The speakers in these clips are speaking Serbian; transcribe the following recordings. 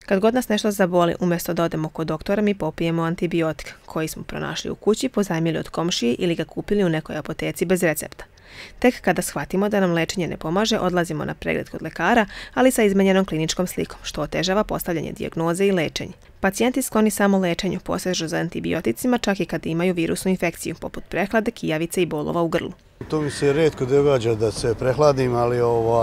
Kad god nas nešto zaboli, umjesto da odemo kod doktora, mi popijemo antibiotik koji smo pronašli u kući, pozajmili od komšije ili ga kupili u nekoj apoteci bez recepta. Tek kada shvatimo da nam lečenje ne pomaže, odlazimo na pregled kod lekara, ali sa izmenjenom kliničkom slikom, što otežava postavljanje dijagnoze i lečenje. Pacijenti skloni samo lečenju posežu za antibioticima čak i kad imaju virusnu infekciju, poput prehlade, kijavice i bolova u grlu. To mi se rijetko događa da se prehladim, ali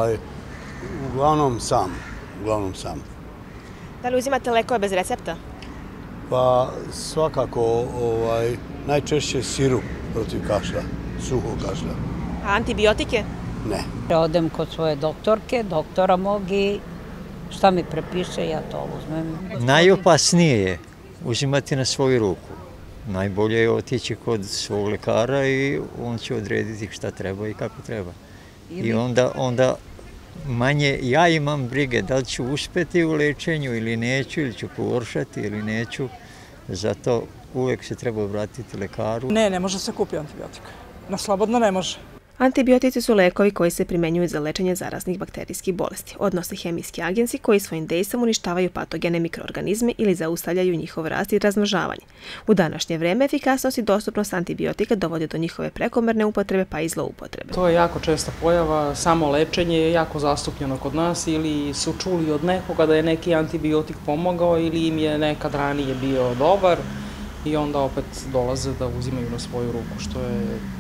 uglavnom sam. Da li uzimate lekove bez recepta? Pa svakako najčešće sirup protiv kašlja, suhog kašlja. A antibiotike? Ne. Odem kod svoje doktorke, doktora mog i šta mi prepiše, ja to uzmem. Najopasnije je uzimati na svoju ruku. Najbolje je otići kod svog lekara i on će odrediti šta treba i kako treba. I onda manje ja imam brige da li ću uspjeti u lečenju ili neću, ili ću pogoršati ili neću. Zato uvijek se treba obratiti lekaru. Ne može se kupiti antibiotika. Na slobodno ne može. Antibiotici su lekovi koji se primjenjuju za lečenje zaraznih bakterijskih bolesti, odnosno hemijski agensi koji svojim dejstvom uništavaju patogene mikroorganizme ili zaustavljaju njihov rast i razmnožavanje. U današnje vrijeme efikasnost i dostupnost antibiotika dovodi do njihove prekomerne upotrebe pa i zloupotrebe. To je jako česta pojava, samo lečenje je jako zastupljeno kod nas ili su čuli od nekoga da je neki antibiotik pomogao ili im je nekad ranije bio dobar i onda opet dolaze da uzimaju na svoju ruku, što je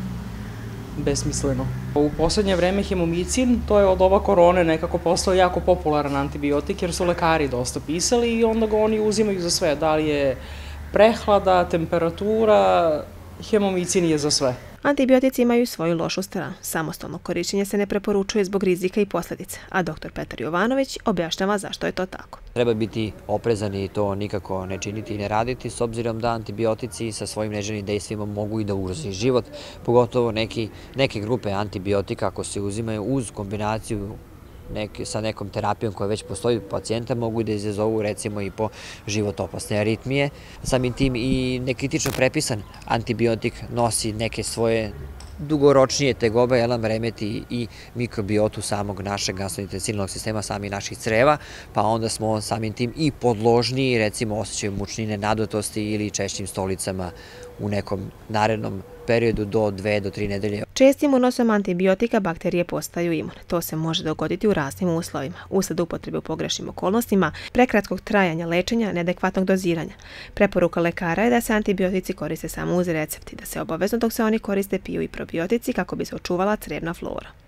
besmisleno. U posljednje vreme hemomicin, to je od ova korone nekako postao jako popularan antibiotik jer su lekari dosta pisali i onda ga oni uzimaju za sve. Da li je prehlada, temperatura, hemomicin je za sve. Antibiotici imaju svoju lošu stranu. Samostalno korištenje se ne preporučuje zbog rizika i posljedica, a dr. Petar Jovanović objašnjava zašto je to tako. Treba biti oprezan i to nikako ne činiti i ne raditi, s obzirom da antibiotici sa svojim neželjenim dejstvima mogu i da ugroze život, pogotovo neke grupe antibiotika ako se uzimaju uz kombinaciju sa nekom terapijom koja već postoji u pacijenta, mogu i da izazovu recimo i po život opasne aritmije. Samim tim i nekritično prepisan antibiotik nosi neke svoje dugoročnije tegobe, remeti i mikrobiotu samog našeg gastrointestinalnog sistema, samih naših creva, pa onda smo samim tim i podložniji, recimo osjećaju mučnine, nadutosti ili češćim stolicama u nekom narednom periodu do 2 do 3 nedelje. Čestim unosom antibiotika bakterije postaju imune. To se može dogoditi u raznim uslovima, usled upotrebe u pogrešnim okolnostima, prekratkog trajanja lečenja, neadekvatnog doziranja. Preporuka lekara je da se antibiotici koriste samo uz recept i da se obavezno dok se oni koriste piju i probiotici kako bi se očuvala crevna flora.